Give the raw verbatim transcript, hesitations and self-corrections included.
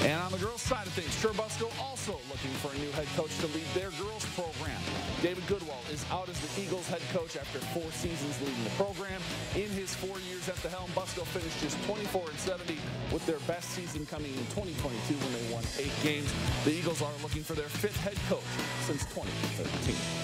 And on the girls' side of things, Churubusco also looking for a new head coach to lead their girls' program. David Goodwell is out as the Eagles' head coach after four seasons leading the program. In his four years at the helm, Busco finished just twenty-four and seventy, with their best season coming in twenty twenty-two when they won eight games. The Eagles are looking for their fifth head coach since twenty thirteen.